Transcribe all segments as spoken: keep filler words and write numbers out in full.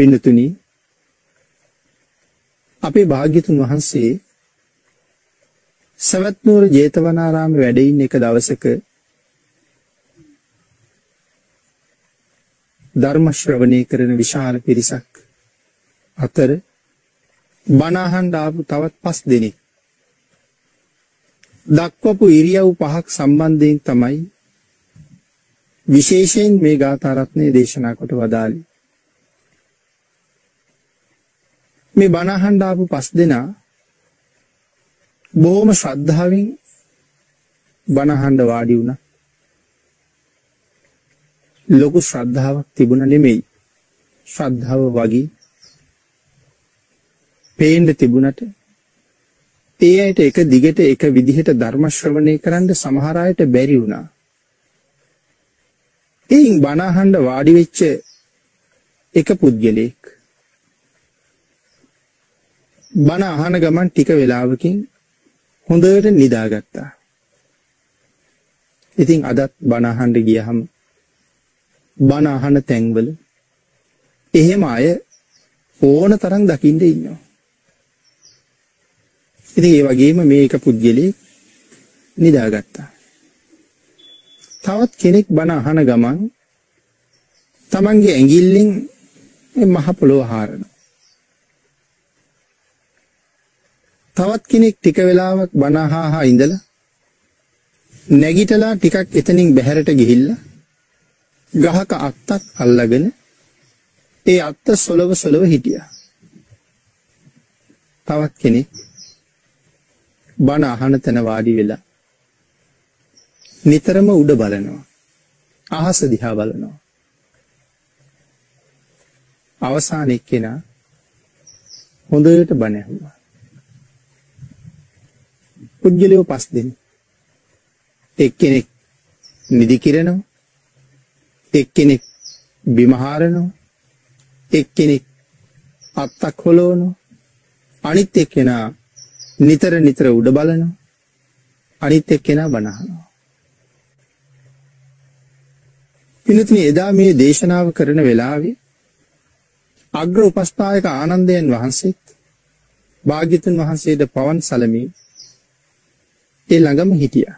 පින්නතුනි අපේ භාග්‍යතුන් වහන්සේ සවැත් නුවර ජේතවනාරාමේ වැඩ ඉන්න එක දවසක ධර්ම ශ්‍රවණය කරන විශාල පිරිසක් අතර බණ අහන්න ආපු තවත් පස් දෙනෙක් දක්වපු ඉරියව් පහක් සම්බන්ධයෙන් තමයි විශේෂයෙන් මේ ගාථා රත්නය දේශනා කොට වදාළේ. මේ බණ අහන්න ආපු පස් දෙනා බොහොම ශ්‍රද්ධාවෙන් බණ අහන්න වාඩි වුණා. ලොකු ශ්‍රද්ධාවක් තිබුණ නෙමෙයි. ශ්‍රද්ධාව වගේ පේන්න තිබුණට ඒ අයට එක දිගට එක විදිහට ධර්ම ශ්‍රවණය කරන්න සමහර අයට බැරි වුණා. එයින් බණ අහන්න වාඩි වෙච්ච එක පුද්ගලෙක් බණ අහන ගමන් ටික වෙලාවකින් හොඳට නිදාගත්තා. ඉතින් අදත් බණ අහන්න ගියහම බණ අහන තැන්වල එහෙම අය ඕන තරම් දකින්න ඉන්නවා. ඉතින් ඒ වගේම මේ එක පුද්ගලෙක් නිදාගත්තා. තවත් කෙනෙක් බණ අහන ගමන් තමන්ගේ ඇඟිල්ලෙන් මහ පොළොව හාරනවා. තවත් කෙනෙක් ටික වෙලාවක් බණ අහහා ඉඳලා නැගිටලා ටිකක් එතනින් බැහැරට ගිහිල්ලා ගහක අත්තක් අල්ලගෙන ඒ අත්ත සොලව සොලව හිටියා. තවත් කෙනෙක් බණ අහන තැන වාඩි වෙලා නිතරම උඩ බලනවා. අහස දිහා බලනවා. අවසාන එක්කෙනා හොඳට බණ ඇහුවා. පුද්ගලයෝ පස් දෙනෙක්. එක්කෙනෙක් නිදි කිරනවා. එක්කෙනෙක් බිම හාරනවා. එක්කෙනෙක් අත්තක් හොලවනවා. අනිත් එක්කෙනා නිතර නිතර උඩ බලනවා. අනිත් එක්කෙනා බණ අහනවා. පින්තුනි එදා මේ දේශනාව කරන වෙලාවේ අග්‍ර උපස්ථායක ආනන්දයන් වහන්සේත් භාග්‍යතුන් වහන්සේට පවන් සලමී ඒ ළඟම හිටියා.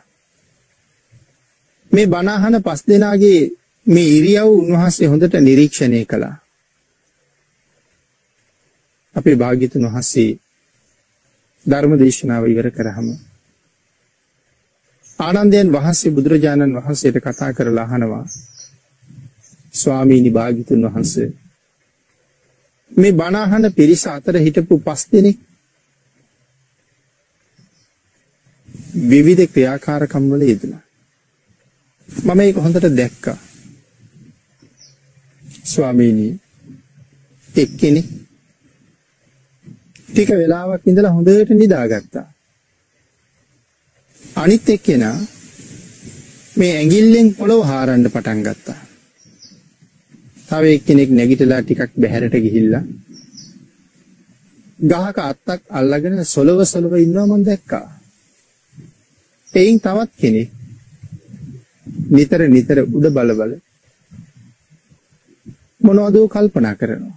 මේ බණ අහන පස් දෙනාගේ මේ ඉරියව් උන්වහන්සේ හොඳට නිරීක්ෂණය කළා. අපේ භාග්‍යතුන් වහන්සේ ධර්ම දේශනාව ඉවර කරාම ආනන්දයන් වහන්සේ බුදුරජාණන් වහන්සේට කතා කරලා අහනවා, ස්වාමීනි භාග්‍යතුන් වහන්සේ මේ බණ අහන පිරිස අතර හිටපු පස් දෙනෙක් විවිධ ක්‍රියාකාරකම් වල යෙදුණා. මම ඒක හොඳට දැක්කා. ස්වාමීනි එක්කෙනෙක් ටික වෙලාවක් ඉඳලා හොඳට නිදාගත්තා. අනිත් එක්කෙනා මේ ඇඟිල්ලෙන් පොළව හාරන්න පටන් ගත්තා. තව එක්කෙනෙක් නැගිටලා ටිකක් බැහැරට ගිහිල්ලා ගහක අත්තක් අල්ලගෙන සොලව සොලව ඉන්නවා මම දැක්කා. එයින් තවත් කෙනෙක් නිතර නිතර උඩ බල බල මොනවද කල්පනා කරනවා.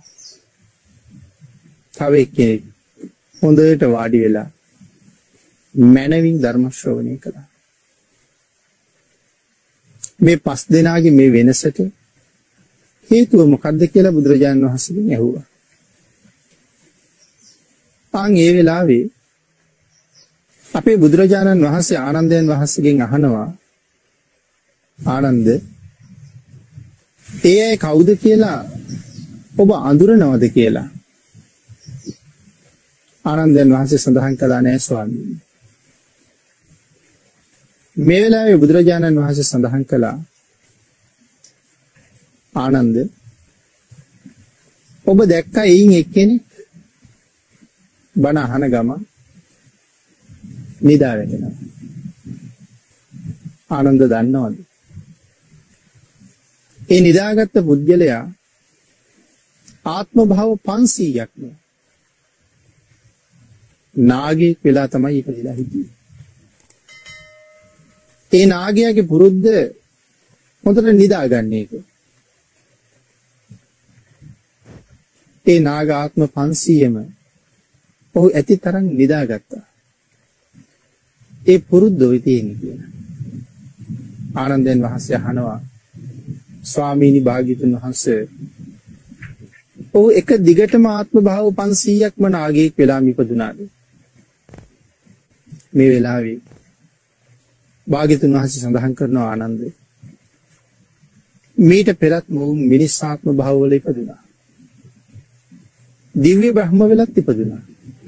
තව එක්කෙනෙක් හොඳට වාඩි වෙලා මනවින් ධර්ම ශ්‍රවණය කළා. මේ පස් දෙනාගේ මේ වෙනසට හේතුව මොකක්ද කියලා බුදුරජාණන් වහන්සේගෙන් ඇහුවා. ආන් ඒ වෙලාවේ අපේ බුදුරජාණන් වහන්සේ ආනන්දයන් වහන්සේගෙන් අහනවා, ආනන්ද ඒ අය කවුද කියලා ඔබ අඳුරනවද කියලා. ආනන්දයන් වහන්සේ සඳහන් කළා නෑ ස්වාමීනි. මේ වෙලාවේ බුදුරජාණන් වහන්සේ සඳහන් කළා, ආනන්ද ඔබ දැක්කා එයින් එක්කෙනෙක් බණ අහන ගම නිදා වැටෙනවා. ආනන්ද දන්නවද? ඒ නිදාගත්ත පුද්ගලයා ආත්ම භාව පන්සීයක්ම නාගයෙක් වෙලා තමයි ඉපදිලා හිටියේ. ඒ නාගයාගේ පුරුද්ද හොඳට නිදාගන්න එක. ඒ නාග ආත්ම පන්සීයම ඔහු ඇති තරම් නිදාගත්තා. ඒ පුරුද්ද ඔය තියෙන්නේ කියලා. ආනන්දයන් වහන්සේ අහනවා ස්වාමීනි භාග්‍යතුන් වහන්සේ ඔහු එක දිගටම ආත්ම භාව පන්සීයක්ම නාගයෙක් වෙලා ඉපදුනාද? මේ වෙලාවේ භාග්‍යතුන් වහන්සේ සඳහන් කරනවා ආනන්ද මීට පෙරත් මොහු මිනිස් ආත්ම භාවවල ඉපදුනා. දිව්‍ය බ්‍රහ්ම වෙලත් ඉපදුනා.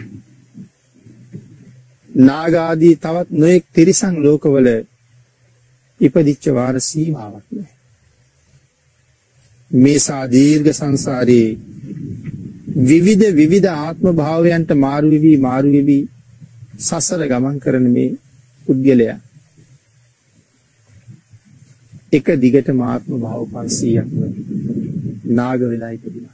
නාග ආදී තවත් නොයෙක් තිරිසන් ලෝකවල ඉපදිච්ච වාර සීමාවක් නැහැ. මේ සා දීර්ඝ සංසාරේ විවිධ විවිධ ආත්ම භාවයන්ට මාරු වෙවි මාරු වෙවි සසර ගමන් කරන මේ පුද්ගලයා එක දිගටම ආත්ම භාව පන්සීයක්ම නාග වෙලා ඉපදුනා.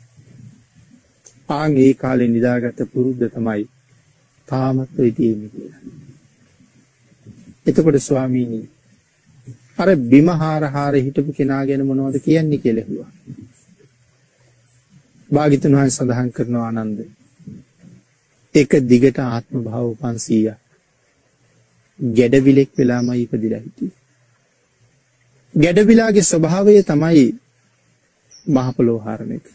ආන් ඒ කාලේ නිදාගත්ත පුරුද්ද තමයි තාමත් ඔය තියෙන්නේ කියලා. එතකොට ස්වාමීනි අර බිම හාර හාර හිටපු කෙනා ගැන මොනවද කියන්නේ කියලා ඇහුවා. භාග්‍යතුන් වහන්සේ සඳහන් කරනවා ආනන්ද එක දිගට ආත්ම භාව පන්සීයක් ගැඩවිලෙක් වෙලාමයි ඉපදිලා හිටියේ. ගැඩවිලාගේ ස්වභාවය තමයි මහ පොළොව හරන එක.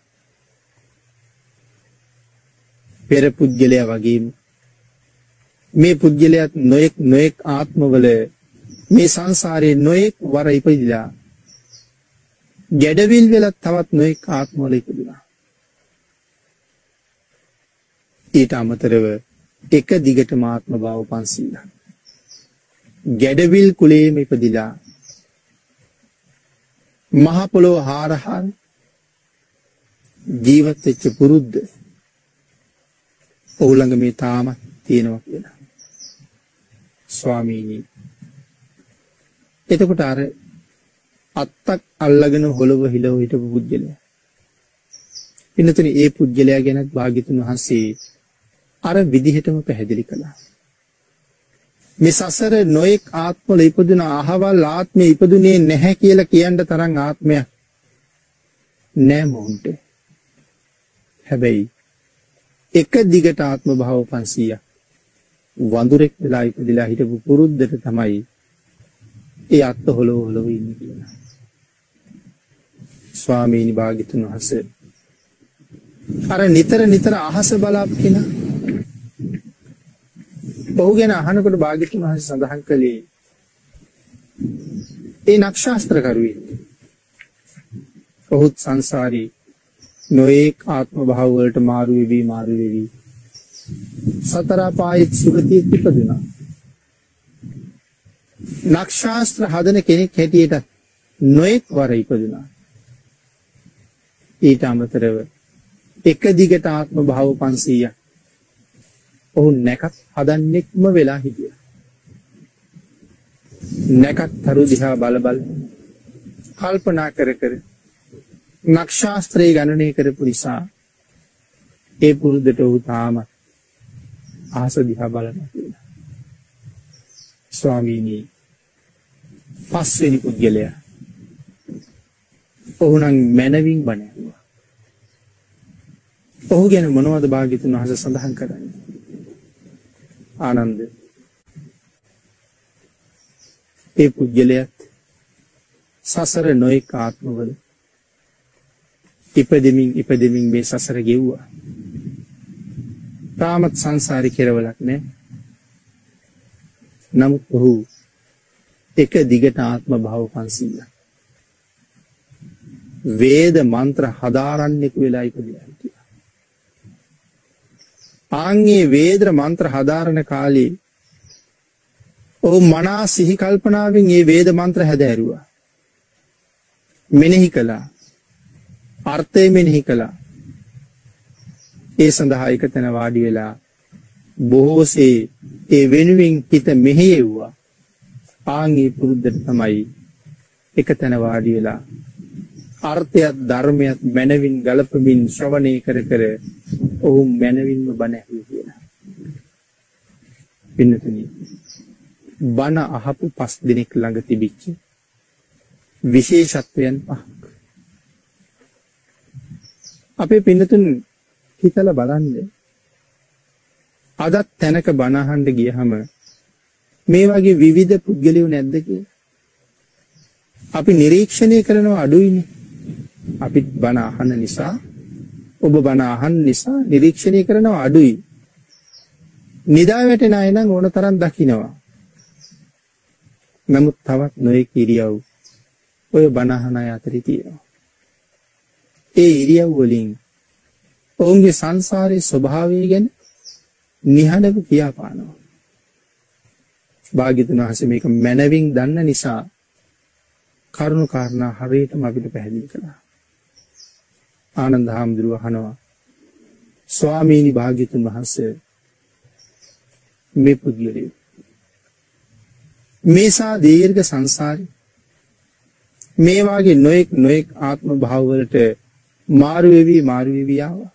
පෙර පුද්ගලයා වගේම මේ පුද්ගලයාත් නොඑක් නොඑක් ආත්මවල මේ සංසාරේ නොඑක් වර ඉපදිලා ගැඩවිල් වෙලත් තවත් නොඑක් ආත්මවල ඉපදුනා. ඊට අමතරව එක දිගටම ආත්ම භාව පන්සීයක් ගැඩවිල් කුලේම ඉපදිලා මහ පොළොව හාර හාර ජීවත් වෙච්ච පුරුද්ද ඔහු ළඟ මේ තාමත් තියෙනවා කියලා. ස්වාමීනි එතකොට අර අත්තක් අල්ලගෙන හොලව හිලව හිටපු පුජ්‍යලයා ඉන්නතනේ ඒ පුජ්‍යලයා ගැනත් භාග්‍යතුන් වහන්සේ අර විදිහටම පැහැදිලි කළා. මේ සසර නොඑක් ආත්මවල ඉපදුන අහවල් ආත්මෙ ඉපදුනේ නැහැ කියලා කියන්න තරම් ආත්මයක් නෑ මොහොන්ට. හැබැයි එක දිගට ආත්ම භාව පන්සීයක් වඳුරෙක් වෙලා ඉපදිලා හිටපු පුරුද්දට තමයි ඒ අත්ත හොලව හොලව ඉන්නේ කියලා. ස්වාමීනි භාග්‍යතුන් වහන්සේ අර නිතර නිතර අහස බලාපු කෙනා ඔහු ගැන අහනකොට භාග්‍යතුන් වහන්සේ සඳහන් කළේ ඒ නක්ෂාස්ත්‍රකරුවෙක්. ඔහුත් සංසාරේ නොඑක් ආත්ම භාව වලට මාරු වෙවි මාරු වෙවි සතර පායෙත් සුගතියෙත් ඉපදුනා. නක්ෂාස්ත්‍ර හදන කෙනෙක් හැටියට නොඑක් වර ඉපදුනා. ඊට අමතරව එක දිගට ආත්ම භාව පන්සීයක් ඔහු නැකත් හදන්නෙක්ම වෙලා හිටියා. නැකත් තරු දිහා බල බල කල්පනා කර කර නක්ෂාස්ත්‍රයේ ගණනය කරපු නිසා ඒ පුරුද්දට ඔහු තාමත් අහස දිහා බලනවා කියලා. ස්වාමීනි පස්වෙනි පුද්ගලයා ඔහු නම් මනවින් බණ ඇහුවා. ඔහු ගැන මොනවද භාග්‍යතුන් වහන්සේ සඳහන් කරන්නේ? ආනන්ද ඒ පුද්ගලයාත් සසර නොඑක ආත්මවල ඉපදෙමින් ඉපදෙමින් මේ සසර ගෙව්වා. තාමත් සංසාරේ කෙරවලක් නැහැ. නමුත් ඔහු එක දිගට ආත්ම භාව පන්සීයක් වේද මන්ත්‍ර හදාරන්නෙකු වෙලා ඉපදිලා හිටියා. ආන්ගේ වේද මන්ත්‍ර හදාරන කාලේ ඔහු මනා සිහි කල්පනාවෙන් මේ වේද මන්ත්‍ර හැදෑරුවා. මෙනෙහි කළා. අර්ථය මෙනෙහි කළා. ඒ සඳහා එකතැන වාඩි වෙලා බොහෝසේ ඒ වෙනුවෙන් හිත මෙහෙයුවා. ආන්ගේ පුරුද්දට තමයි එකතැන වාඩි වෙලා අර්ථයත් ධර්මයත් මනවින් ගලපමින් ශ්‍රවණය කර කර ඔහු මනවින්ම බණ ඇහුවේ කියලා. පින්නතුනි බණ අහපු පස් දිනක් ළඟ තිබිච්ච විශේෂත්වයන් පහක්. අපේ පින්නතුන් හිතලා බලන්න. අදත් තැනක බණ අහන්න ගියහම මේ වගේ විවිධ පුද්ගලයෝ නැද්ද කියලා? අපි නිරීක්ෂණය කරනවා අඩුයිනේ. අපි බණ අහන නිසා, ඔබ බණ අහන නිසා නිරීක්ෂණය කරනවා අඩුයි. නිදා වැටෙන අය නම් ඕන තරම් දකින්නවා. නමුත් තවත් නොයෙක් ඉරියව් ඔය බණ අහන අය අතරේ තියෙනවා. ඒ ඉරියව් වලින් ඔවුන්ගේ සංසාරයේ ස්වභාවය ගැන නිහඬව කියාපානවා. භාග්‍යතුන් වහන්සේ මේක මනවින් දන්න නිසා කරුණු කාරණා හරියටම අපිට පැහැදිලි කළා. ආනන්ද හාමුදුරුවෝ අහනවා, ස්වාමීනි භාග්‍යතුන් වහන්සේ මේ පුද්ගලයෝ මේසා දීර්ඝ සංසාරේ මේ වාගේ නොඑක් නොඑක් ආත්ම භාව වලට මාරු වෙවි මාරු වෙවි ආවා.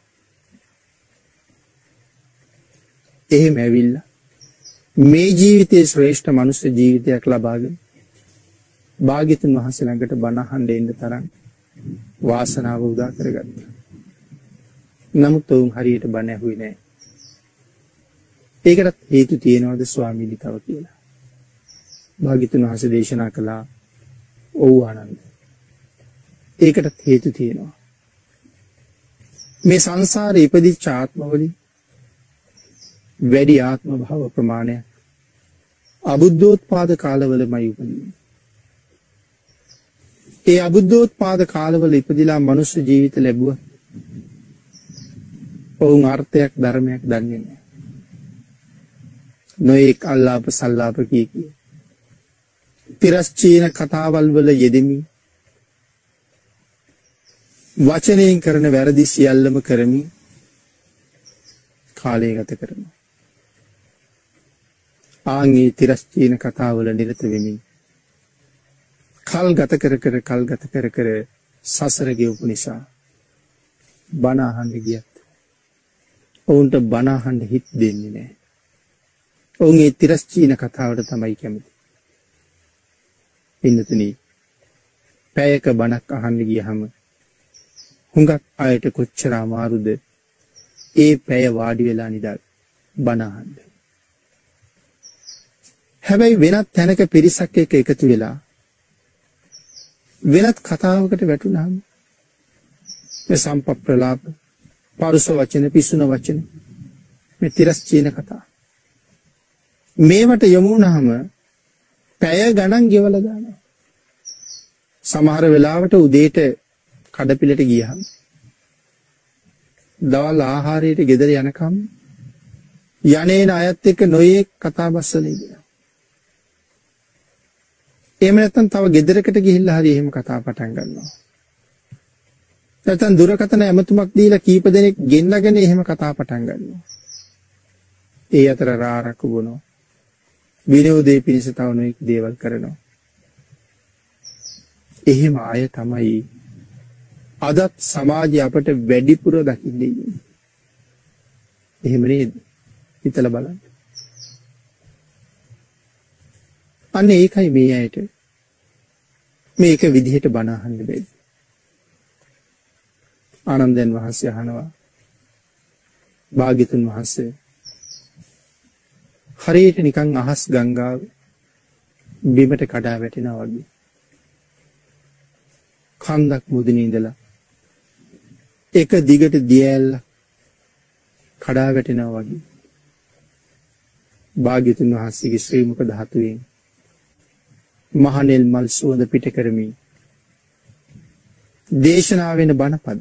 එහෙම ඇවිල්ලා මේ ජීවිතයේ ශ්‍රේෂ්ඨ මනුෂ්‍ය ජීවිතයක් ලබාගෙන භාග්‍යතුන් වහන්සේ ළඟට බණ අහන්න එන්න තරම් වාසනාව උදා කරගත්තා. නමුත් උන් හරියට බණ ඇහුවේ නැහැ. ඒකට හේතු තියෙනවද ස්වාමීනි තව කියලා? භාග්‍යතුන් වහන්සේ දේශනා කළා, ඔව් ආනන්ද. ඒකට හේතු තියෙනවා. මේ සංසාරේ ඉපදිච්ච ආත්මවලින් වැඩි ආත්ම භාව ප්‍රමාණයක් අබුද්ධෝත්පාද කාලවලමයි උපදින්නේ. ඒ අබුද්ධෝත්පාද කාලවල ඉපදිලා මනුෂ්‍ය ජීවිත ලැබුවා. ඔවුන් අර්ථයක් ධර්මයක් දන්නේ නැහැ. නොඑක් අල්ලාප සල්ලාප කී කී තිරස්චීන කතාවල් වල යෙදෙමි. වචනයෙන් කරන වැරදි සියල්ලම කරමි. කාලය ගත කරනවා. ආන්ගේ තිරස්චීන කතාවල නිරත වෙමින් කල් ගත කර කර කල් ගත කර කර සසර ගෙවපු නිසා බණ අහන්න ගියත් ඔවුන්ට බණ අහන්න හිත දෙන්නේ නැහැ. ඔවුන්ගේ තිරස්චීන කතාවට තමයි කැමති. පින්නතුනි, පැයක බණක් අහන්න ගියහම හුඟක් අයට කොච්චර අමාරුද ඒ පැය වාඩි වෙලා නිදා බණ අහන්න. හැබැයි වෙනත් තැනක පිරිසක් එක්ක එකතු වෙලා වෙනත් කතාවකට වැටුනහම මේ සම්පප්‍රලාප, පරුස වචන, පිසුන වචන, මේ තිරස්චීන කතා මේවට යොමු වුණාම පැය ගණන් ගෙවලා දානවා. සමහර වෙලාවට උදේට කඩපිලට ගියහම දවල් ආහාරයට ගෙදර යනකම් යන්නේන අයත් එක්ක නොයේක් කතා බස්සලා ඉන්නවා. එහෙම නැත්නම් තව ගෙදරකට ගිහිල්ලා හරි එහෙම කතා පටන් ගන්නවා. නැත්නම් දුරකථන ඇමතුමක් දීලා කීප දෙනෙක් ගෙන්නගෙන එහෙම කතා පටන් ගන්නවා. ඒ අතර රාරක්කු බොනවා. විනෝදේ පිණිස තව නොයෙක් දේවල් කරනවා. එහෙම අය තමයි අදත් සමාජය අපට වැඩිපුර දකින්නේ. එහෙම නේද? හිතලා බලන්න. අන්න ඒකයි මේ අයට මේක විදිහට බණ අහන්න බැරි. ආනන්දයන් වහන්සේ අහනවා, භාග්‍යතුන් වහන්සේ හරියට නිකන් අහස් ගංගාව බිමට කඩා වැටෙනවා වගේ කන්දක් මුදුනේ ඉඳලා එක දිගට දියැල්ල කඩා වැටෙනවා වගේ භාග්‍යතුන් වහන්සේගේ ශ්‍රී මුඛ ධාතුවෙන් මහනෙල් මල් සුවඳ පිට කරමින් දේශනා වෙන බණපද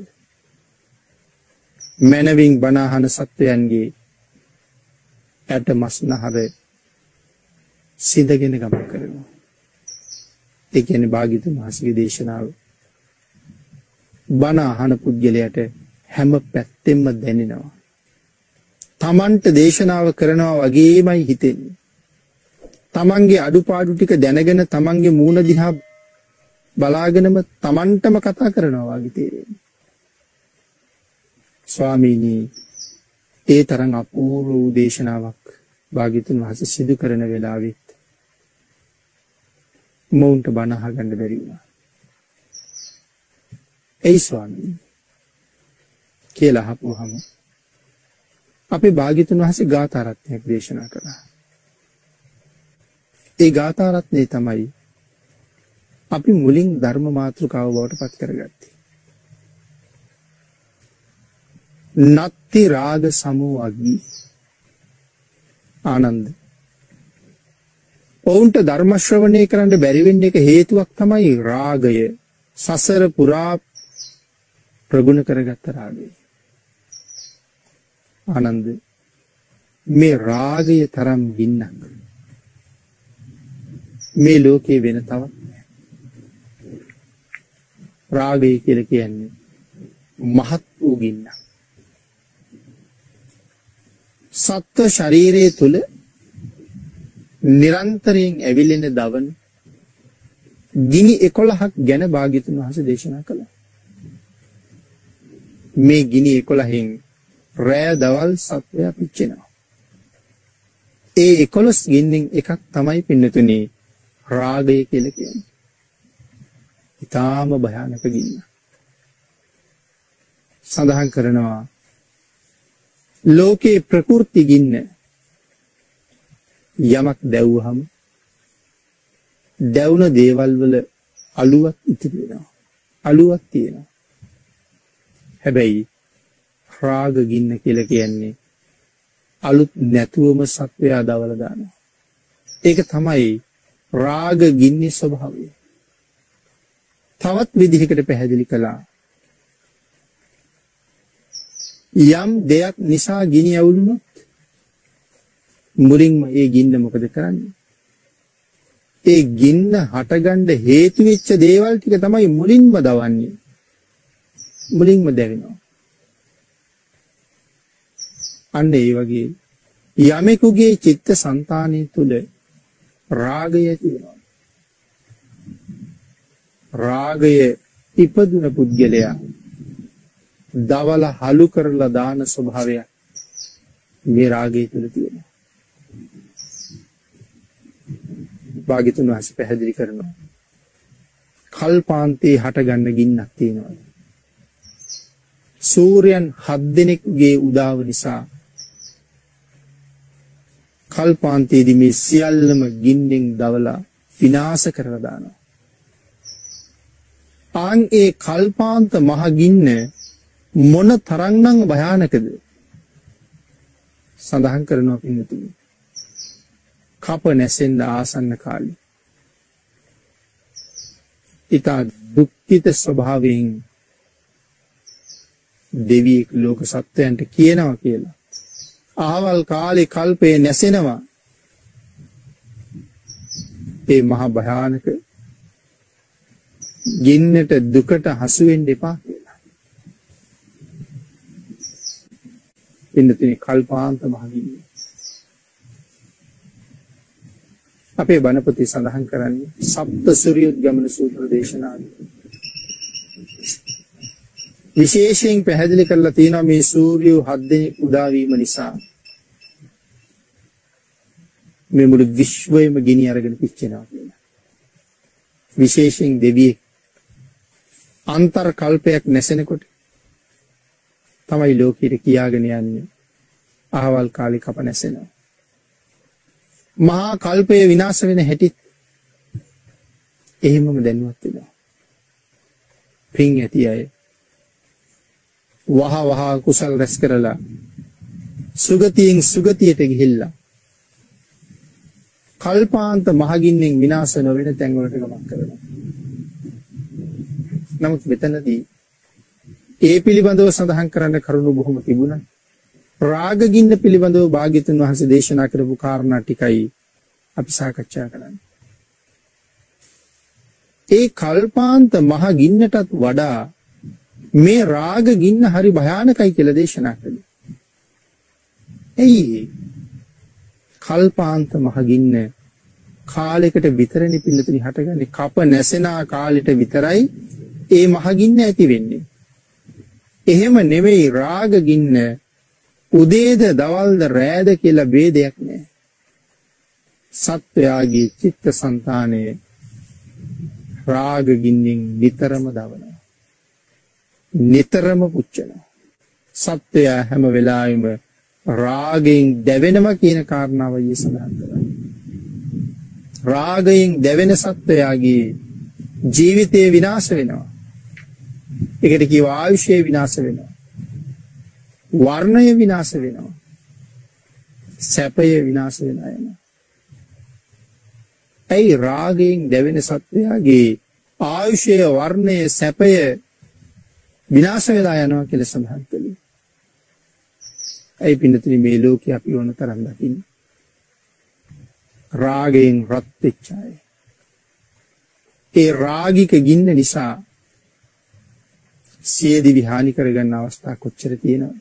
මනවින් බණ අහන සත්වයන්ගේ ඇට මස්නහර සිඳගෙන ගමන් කරනවා. ඒ කියන්නේ භාග්‍යතුන් වහන්සේගේ දේශනාව බණ අහන පුද්ගලයාට හැම පැත්තෙම දැනෙනවා. තමන්ට දේශනාව කරනවා වගේමයි හිතෙන්නේ. තමන්ගේ අඩුපාඩු ටික දැනගෙන තමන්ගේ මූණ දිහා බලාගෙනම තමන්ටම කතා කරනවා වගේ තේරෙන්නේ. ස්වාමීනි, ඒ තරම් අපූර්ව වූ දේශනාවක් භාග්‍යතුන් වහන්සේ සිදු කරන වෙලාවෙත් මොවුන්ට බණ අහගන්න බැරි වුණා. ඒ ස්වාමීනි, කියලා අහපුවහම අපේ භාග්‍යතුන් වහන්සේ ගාථා රත්නයක් දේශනා කළා. ඒ ගාථා රත්නේ තමයි අපි මුලින් ධර්ම මාතෘකාව බවට පත් කරගත්තේ. නත්ති රාග සමෝ අග්නි. ආනන්ද, ඔවුන්ට ධර්ම ශ්‍රවණය කරන්න බැරි වෙන්න එක හේතුවක් තමයි රාගය. සසර පුරා ප්‍රගුණ කරගත්ත රාගය. ආනන්ද, මේ රාගය තරම් ගින්නක් මේ ලෝකේ වෙන තවත් නැහැ. රාගය කියලා කියන්නේ මහත් වූ ගින්නක්. සත්ව ශරීරයේ තුල නිරන්තරයෙන් ඇවිලෙන දවන ගිනි එකොළහක් ගැන භාග්‍යතුන් වහන්සේ දේශනා කළා. මේ ගිනි එකොළහෙන් රෑ දවල් සත්වයා පිච්චෙනවා. ඒ එකොළොස් ගින්නෙන් එකක් තමයි පින්නතුනේ රාගය කියලා කියන්නේ. ඊටාම භයානක ගින්න. සඳහන් කරනවා ලෝකේ ප්‍රකෘති ගින්න යමක් දැවුවහම දැවුන දේවල් වල අලුවක් ඉතිරි වෙනවා. අලුවක් තියෙනවා. හැබැයි රාග ගින්න කියලා කියන්නේ අලුත් නැතුවම සත්වයා දවලා දානවා. ඒක තමයි රාග ගින්නේ ස්වභාවය. තවත් විදිහකට පැහැදිලි කළා. යම් දෙයක් නිසා ගිනි ඇවුලුනොත් මුලින්ම ඒ ගින්න මොකද කරන්නේ? ඒ ගින්න හටගන්න හේතු වෙච්ච දේවල් ටික තමයි මුලින්ම දවන්නේ. මුලින්ම දැවෙනවා. අන්න ඒ වගේ යමෙකුගේ චිත්ත සංතානය තුළ රාගය තියෙනවා. රාගය ඉපදුන පුද්ගලයා දවල හලු කරලා දාන ස්වභාවය මේ රාගය තුළ තියෙනවා. භාග්‍යතුන් වහන්සේ පැහැදිලි කරනවා කල්පාන්තේ හටගන්න ගින්නක් තියෙනවා. සූර්යයන් හත් දෙනෙකුගේ උදාව නිසා කල්පාන්තයේදී මේ සියල්ලම ගින්නෙන් දවලා විනාශ කරලා දානවා. ආන් ඒ කල්පාන්ත මහ ගින්න මොන තරම්නම් භයානකද සඳහන් කරනවා පින්නතුනි. කප නැසෙන්න ආසන්න කාලේ ඊට දුක්ඛිත ස්වභාවයෙන් දෙවියෙක් ලෝක සත්වයන්ට කියනවා කියලා. ආවල් කාලේ කල්පේ නැසෙනවා. ඒ මහ භයානක ගින්නට දුකට හසු වෙන්න එපා කියලා. පින්නතුනි කල්පාන්ත මහ ගින්න. අපේ බණපොතේ සඳහන් කරන්නේ සප්ත සූර්යෝද්ගමන සූත්‍ර දේශනාවේ. විශේෂයෙන් පැහැදිලි කරලා තියෙනවා මේ සූර්යෝ හත් දෙනෙක් උදා වීම නිසා මේ මුළු විශ්වයම ගිනි අරගෙන පිච්චෙනවා කියලා. විශේෂයෙන් දෙවියෙක් අන්තර් කල්පයක් නැසෙනකොට තමයි ලෝකෙට කියාගෙන යන්නේ අහවල් කාලේ කප නැසෙනවා. මහා කල්පය විනාශ වෙන හැටිත් එහෙමම දැනුවත් වෙනවා. පින් ඇති අය වහ වහ කුසල් රැස් කරලා සුගතියෙන් සුගතියට ගිහිල්ලා කල්පාන්ත මහගින්නෙන් විනාශ නොවන තැන් වලට ගමන් කරනවා. නමුත් මෙතනදී ඒ පිළිබඳව සඳහන් කරන්න කරුණු බොහොම තිබුණා. රාග ගින්න පිළිබඳව භාග්‍යතුන් වහන්සේ දේශනා කරපු කාරණා ටිකයි අපි සාකච්ඡා කරන්නේ. ඒ කල්පාන්ත මහ ගින්නටත් වඩා මේ රාග ගින්න හරි භයානකයි කියලා දේශනා කළේ. එයි කල්පාන්ත මහ ගින්න කාලයකට විතරනේ පිළිතුරු හටගන්නේ. කප නැසෙන කාලෙට විතරයි ඒ මහ ගින්න ඇති වෙන්නේ. එහෙම නෙවෙයි රාග ගින්න උදේද දවල්ද රෑද කියලා ભેදයක් නැහැ. සත්වයාගේ චිත්ත සංතානයේ රාග ගින්නෙන් නිතරම දවනවා. නිතරම පුච්චනවා. සත්වයා හැම වෙලාවෙම රාගයෙන් දැවෙනවා කියන කාරණාව ඊයේ සඳහන් කරා. රාගයෙන් දැවෙන සත්වයාගේ ජීවිතය විනාශ වෙනවා. ඒකට කියව ආයුෂය විනාශ වෙනවා. වර්ණය විනාශ වෙනවා. සැපය විනාශ වෙනවා යනවා. ඇයි රාගයෙන් දැවෙන සත්වයාගේ ආයුෂය වර්ණය සැපය විනාශ වෙලා යනවා කියලා සඳහන් කළේ? ඇයි පින්නතුනි මේ ලෝකේ අපි ඕන තරම් දකින්නේ? රාගයෙන් රත් වෙච්ච අය. ඒ රාගික ගින්න නිසා සියදිවි හානි කරගන්න අවස්ථා කොච්චර තියෙනවද?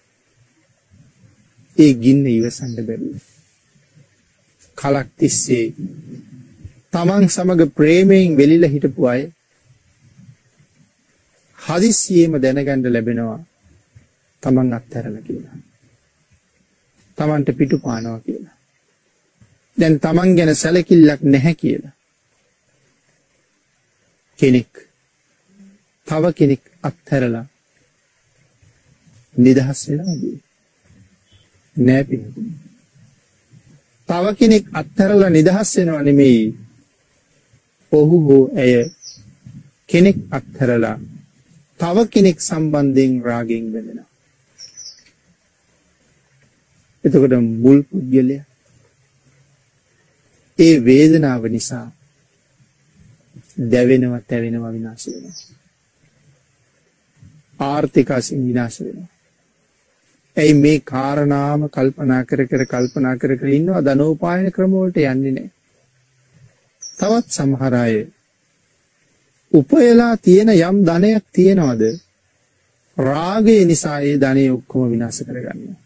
ඒ ගින්න ඉවසන්න බැරුව කලක් තිස්සේ තමන් සමග ප්‍රේමයෙන් වෙලිලා හිටපු අය හදිස්සියෙම දැනගන්න ලැබෙනවා තමන් අත්හැරලා කියලා. තමන්ට පිටු පානවා කියලා. දැන් තමන් ගැන සැලකිල්ලක් නැහැ කියලා. කෙනෙක් තව කෙනෙක් අත්හැරලා නිදහස් වෙනවද? නෑ පිටුතුනි. තව කෙනෙක් අත්හැරලා නිදහස් වෙනව නෙමෙයි. ඔහු හෝ ඇය කෙනෙක් අත්හැරලා තව කෙනෙක් සම්බන්ධයෙන් රාගයෙන් බැඳෙනවා. එතකොට මුල් පුද්ගලයා ඒ වේදනාව නිසා දැවෙනවා, තැවෙනවා, විනාශ වෙනවා. ආර්ථික වශයෙන් විනාශ වෙනවා. ඇයි මේ කාරණාම කල්පනා කර කර කල්පනා කර කර ඉන්නවා, ධනෝපායන ක්‍රම වලට යන්නේ නැහැ. තවත් සමහර අය උපයලා තියෙන යම් ධනයක් තියනවද රාගය නිසා ඒ ධනෙ ඔක්කොම විනාශ කරගන්නවා.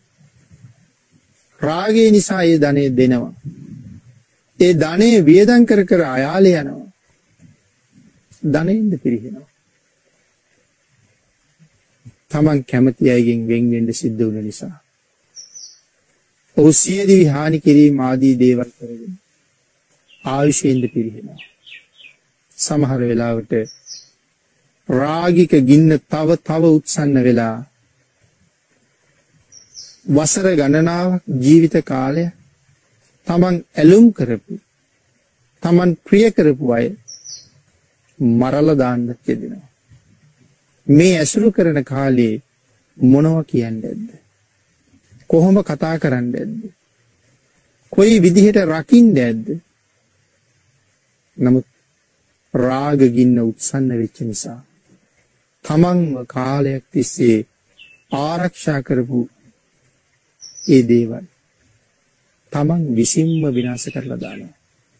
රාගය නිසා ඒ ධනෙ දෙනවා. ඒ ධනෙ වියදම් කර කර අයාලේ යනවා. ධනෙින්ද පිරිහෙනවා. තමන් කැමති අයගෙන් වෙන් වෙන්න සිද්ධ වුණ නිසා ඔහු සියදිවි හානි කිරීම ආදී දේවල් කරගෙන ආයුෂයෙන්ද පිරිහෙනවා. සමහර වෙලාවට රාගික ගින්න තව තව උත්සන්න වෙලා වසර ගණනාවක් ජීවිත කාලය තමන් ඇලුම් කරපු තමන් ප්‍රිය කරපු අය මරලා දාන්න කියදෙනවා. මේ ඇසුරු කරන කාලේ මොනවා කියන්නේ නැද්ද? කොහොම කතා කරන්නේ නැද්ද? කොයි විදිහට රකින්නේ නැද්ද? නමුත් රාග ගින්න උත්සන්න වෙච්ච නිසා තමන්ව කාලයක් තිස්සේ ආරක්ෂා කරපු ඒ දේවල් තමන් විසින්ම විනාශ කරලා දානවා.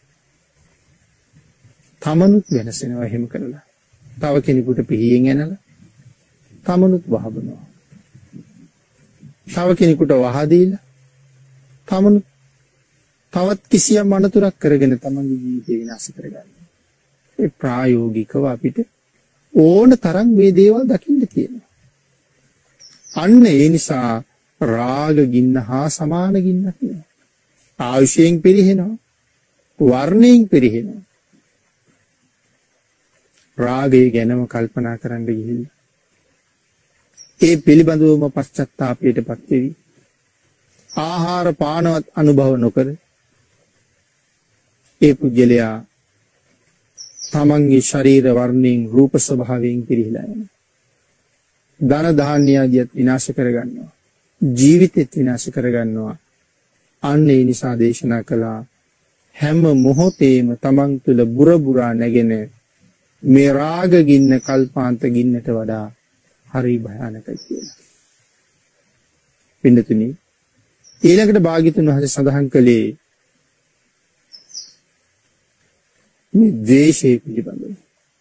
තමනුත් වෙනසෙනවා එහෙම කරලා. තව කෙනෙකුට පිහියෙන් ඇනලා තමනුත් වහබනවා. තව කෙනෙකුට වහදීලා තමනුත් තවත් කිසියම් අනතුරක් කරගෙන තමන්ගේ ජීවිතය විනාශ කරගන්නවා. ඒ ප්‍රායෝගිකව අපිට ඕන තරම් මේ දේවල් දකින්න තියෙනවා. අන්න ඒ නිසා රාග ගින්න හා සමාන ගින්නක් නෙවෙයි. ආයුෂයෙන් පිරිහෙනවා, වර්ණයෙන් පිරිහෙනවා. රාගය ගැනම කල්පනා කරන්න ගිහිල්ලා ඒ පිළිබඳවම පශ්චත්තාපයටපත් වෙවි. ආහාර පානවත් අනුභව නොකර ඒ පුජ්‍යලයා තමන්ගේ ශරීර වර්ණයෙන් රූප ස්වභාවයෙන් පිරිහිලා යනවා. ධන ධාන්‍ය ආදියත් විනාශ කරගන්නවා. ජීවිතෙත් විනාශ කරගන්නවා. අන්න ඒ නිසා දේශනා කළා හැම මොහොතේම තමන් තුළ බුර බුරා නැගෙන මේ රාග ගින්න කල්පාන්ත ගින්නට වඩා හරි භයානකයි කියලා. පින්නතුනි ඊළඟට භාග්‍යතුන් වහන්සේ සඳහන් කළේ මේ ද්වේෂය පිළිබඳව.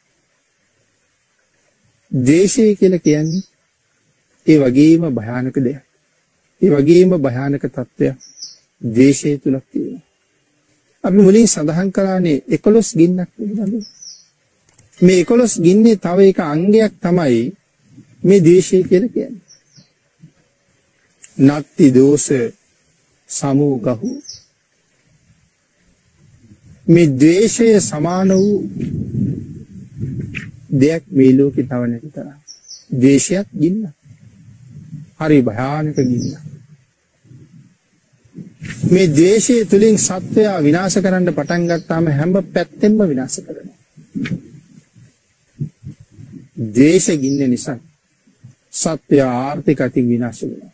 ද්වේෂය කියලා කියන්නේ ඒ වගේම භයානක දෙයක්. ඒ වගේම භයානක තත්ත්වයක් ද්වේෂය තුලක් තියෙනවා. අපි මුලින් සඳහන් කළානේ එකොළොස් ගින්නක් පිළිබඳව. මේ එකොළොස් ගින්නේ තව එක අංගයක් තමයි මේ ද්වේෂය කියලා කියන්නේ. නත්ති දෝෂ සමෝගහු. මේ ද්වේෂය සමාන වූ දෙයක් මේ ලෝකේ තව නැති තරම්. ද්වේෂයක් ගින්න. හරි භයානක ගින්න. මේ ද්වේෂය තුලින් සත්වයා විනාශ කරන්න පටන් ගත්තාම හැම පැත්තෙන්ම විනාශ කරනවා. ද්වේෂ ගින්න නිසා සත්වයා ආර්ථික අතින් විනාශ වෙනවා.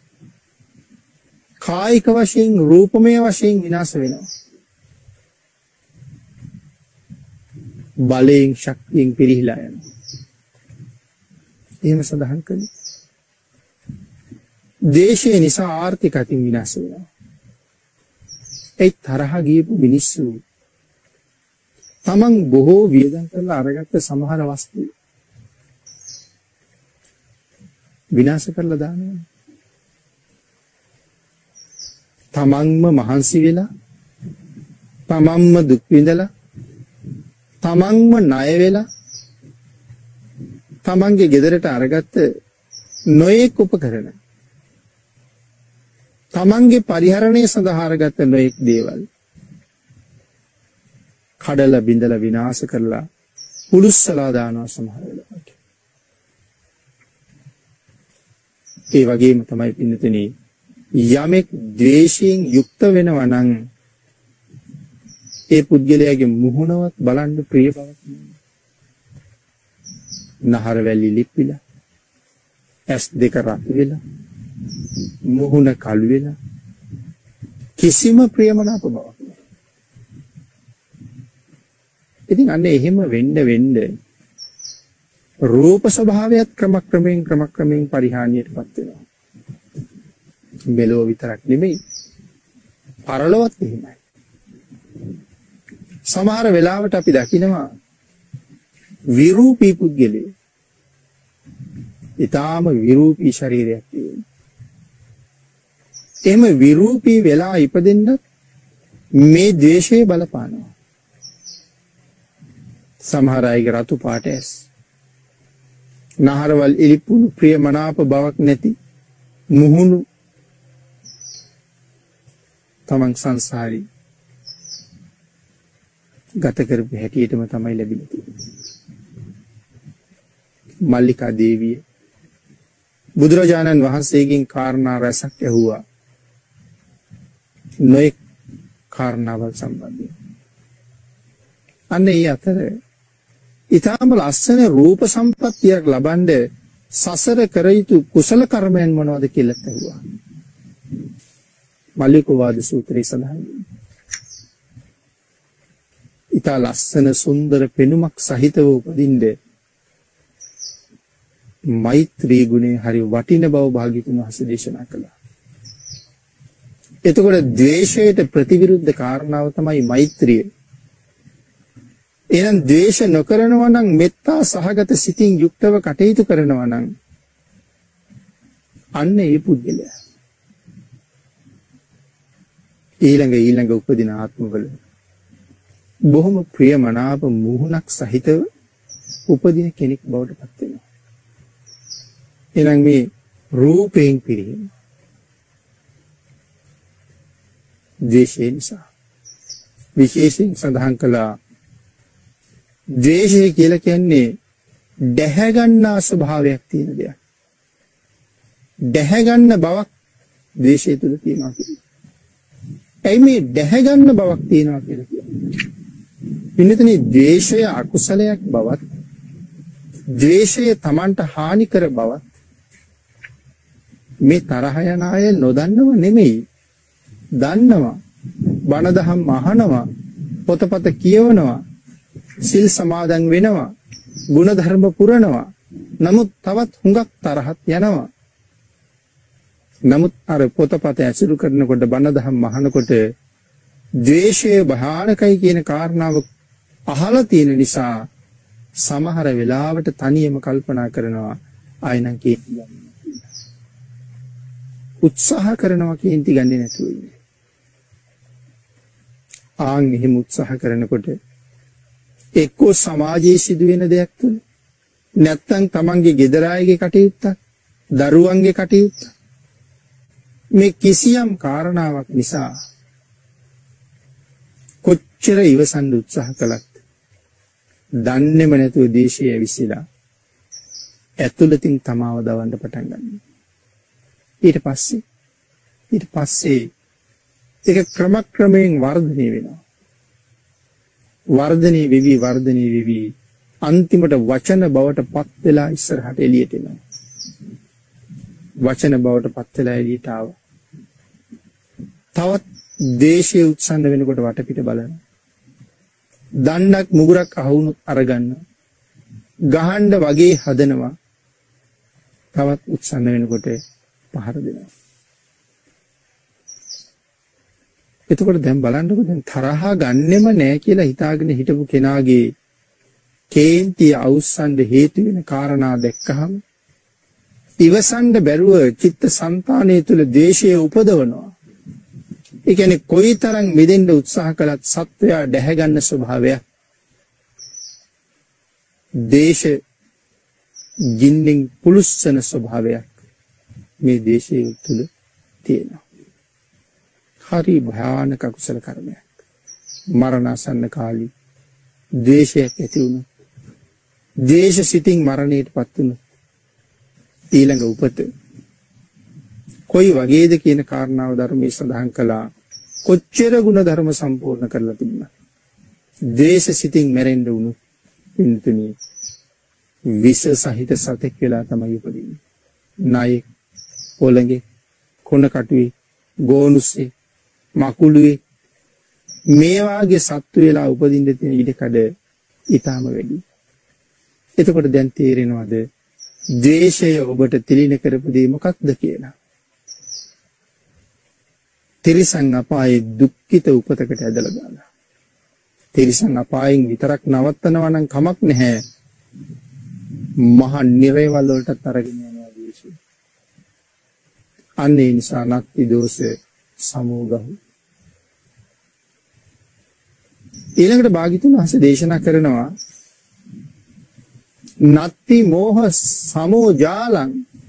කායික වශයෙන් රූපමය වශයෙන් විනාශ වෙනවා. බලයෙන් ශක්තියෙන් පිරිහිලා යනවා. එහෙම සඳහන් කළේ. ද්වේෂය නිසා ආර්ථික අතින් විනාශ වෙනවා. ඒ තරහ ගියපු මිනිස්සු තමන් බොහෝ වියදම් කරලා අරගත්ත සමහර වස්තු විනාශ කරලා දානවා. තමන්ම මහන්සි වෙලා තමන්ම දුක් විඳලා තමන්ම ණය වෙලා තමන්ගේ ගෙදරට අරගත්ත නොයෙක් උපකරණ තමන්ගේ පරිහරණය සඳහා අරගත්ත නොයෙක් දේවල් කඩලා බිඳලා විනාශ කරලා පුලුස්සලා දානවා සමහර වෙලාවට. ඒ වගේම තමයි පින්නතනේ යමෙක් ද්වේෂයෙන් යුක්ත වෙනවා නම් ඒ පුද්ගලයාගේ මුහුණවත් බලන්න ප්‍රිය බවක් නෑ. නහර වැලි ලිප්පිලා ඇස් දෙක රත් වෙලා මුහුණ කළු වෙලා කිසිම ප්‍රියමනාප බවක් නෑ. ඉතින් අන්න එහෙම වෙන්න වෙන්න රූප ස්වභාවයත් ක්‍රමක්‍රමයෙන් ක්‍රමක්‍රමයෙන් පරිහානියටපත් වෙනවා. මෙලොව විතරක් නෙමෙයි පරලොවත් එහෙමයි. සමහර වෙලාවට අපි දකිනවා විරූපී පුද්ගලයෝ ඊටාම විරූපී ශරීරයක් තියෙන. එහෙම විරූපී වෙලා ඉපදෙන්න මේ ද්වේෂය බලපානවා. සමහර අයගේ රතු පාට ඇස් නහරවල් ඉලිප්පුණු ප්‍රියමනාප බවක් නැති මුහුණු තමන් සංසාරී ගත කරපු හැටියටම තමයි ලැබිලා තියෙන්නේ. මල්ලිකා දේවිය බුදුරජාණන් වහන්සේගෙන් කාරණා රැසක් ඇහුවා. නොයෙක් කාරණාවල් සම්බන්ධයෙන්. අන්න ඒ අතර ඊටාම ලස්සන රූප සම්පත්තියක් ලබන්න සසර කර යුතු කුසල කර්මයන් මොනවද කියලා ඇහුවා. මල්ලිකෝවාද සූත්‍රයේ සඳහන්. ඊටා ලස්සන සුන්දර පෙනුමක් සහිතව උපදින්න මෛත්‍රී ගුණේ හරි වටින බව භාග්‍යතුන් වහන්සේ දේශනා කළා. එතකොට ද්වේෂයට ප්‍රතිවිරුද්ධ කාරණාව තමයි මෛත්‍රිය. එහෙනම් ද්වේෂ නොකරනවා නම් මෙත්තා සහගත සිතින් යුක්තව කටයුතු කරනවා නම් අන්න ඒ පුද්ගලයා ඊළඟ ඊළඟ උපදින ආත්මවල බොහොම ප්‍රියමනාප මුහුණක් සහිතව උපදින කෙනෙක් බවට පත් වෙනවා. එහෙනම් මේ රූපයෙන් පිරීම ද්වේෂය නිසා විශේෂයෙන් සඳහන් කළා. ද්වේෂය කියලා කියන්නේ දැහැ ගන්නා ස්වභාවයක් තියෙන දෙයක්. දැහැ ගන්න බවක් ද්වේෂය තුල තියෙනවා කියන්නේ. එයි මේ දැහැ ගන්න බවක් තියෙනවා කියලා කියන්නේ. පින්නතනේ ද්වේෂය අකුසලයක් බවත් ද්වේෂය Tamanට හානි කර බවත් මේ තරහ යන අය නොදන්නව නෙමෙයි. දන්නවා. බණ දහම් අහනවා. පොතපත කියවනවා. සිල් සමාදන් වෙනවා. ගුණ ධර්ම පුරනවා. නමුත් තවත් හුඟක් තරහත් යනවා. නමුත් අර පොතපත ඇසුරු කරනකොට බණ දහම් අහනකොට ද්වේෂය භයානකයි කියන කාරණාව අහලා තියෙන නිසා සමහර වෙලාවට තනියම කල්පනා කරනවා ආයෙනම් කියන්නේ උත්සාහ කරනවා කේන්ති ගන්නේ නැතුව ඉන්නේ. ආන් එහෙම උත්සාහ කරනකොට එක්කෝ සමාජයේ සිදුවෙන දෙයක් තුන නැත්තම් තමන්ගේ ගෙදර අයගේ කටයුත්තක් දරුවන්ගේ කටයුත්ත මේ කිසියම් කාරණාවක් නිසා කොච්චර ඉවසන්න උත්සාහ කළත් දන්නේම නැතුව දේශය ඇවිස්සලා ඇතුළතින් තමාව දවන්න පටන් ගන්නවා. ඊට පස්සේ ඊට පස්සේ ඒක ක්‍රමක්‍රමයෙන් වර්ධනය වෙනවා. වර්ධනය වෙවි වර්ධනය වෙවි අන්තිමට වචන බවට පත් වෙලා ඉස්සරහට එළියට එනවා. වචන බවට පත් වෙලා එළියට ආවා. තවත් දේශයේ උත්සන්න වෙනකොට වටපිට බලන. දණ්ඩක් මුගුරක් අහුණුත් අරගන්න. ගහන්න වගේ හදනවා. තවත් උත්සන්න වෙනකොට පහර දෙනවා. එතකොට දැන් බලන්නකෝ දැන් තරහා ගන්නෙම නෑ කියලා හිතාගෙන හිටපු කෙනාගේ කේන්තිය අවුස්සන්න හේතු වෙන කාරණා දැක්කහම ඉවසන්න බැරුව චිත්ත සංතානය තුළ ද්වේෂය උපදවනවා. ඒ කියන්නේ කොයිතරම් මිදෙන්න උත්සාහ කළත් සත්වයා දැහැ ගන්න ස්වභාවයක් දේශ ජින්නින් පුලුස්සන ස්වභාවයක් මේ දේශයේ තුල තියෙනවා. හරි භයානක කුසල කර්මයක්. මරණාසන්න කාලී ද්වේෂයක් ඇති වුණා. ද්වේෂ සිතින් මරණයටපත් වුණා. ඊළඟ උපත කොයි වගේද කියන කාරණාව ධර්මයේ සඳහන් කළා. කොච්චර ගුණ ධර්ම සම්පූර්ණ කරලා තිබුණා. ද්වේෂ සිතින් මැරෙන්න වුණු පින්තුනි විස සහිත සතෙක් වෙලා තමයි උපදින්නේ. නායෙක්, පොළඟේ, කොන කටුවේ, ගෝනුස්සේ, මකුළුවේ මේ වාගේ සත්තු වෙලා උපදින්න තියෙන ඉඩකඩ ඊටාම වැඩි. එතකොට දැන් තේරෙනවද ද්වේෂය ඔබට තිලින කරපු දේ මොකක්ද කියලා? තිරිසන් අපායේ දුක්ඛිත උපතකට ඇදලා දානවා. තිරිසන් අපායෙන් විතරක් නවත්තනවා නම් කමක් නැහැ. මහා නිරේවල් වලටත් අරගෙන යනවා ද්වේෂය. අන්න ඒ නිසා නත්ති දෝෂ සමෝගහු. ඊළඟට භාග්‍යතුන් වහන්සේ දේශනා කරනවා නත්ති මෝහ සමෝජාලං.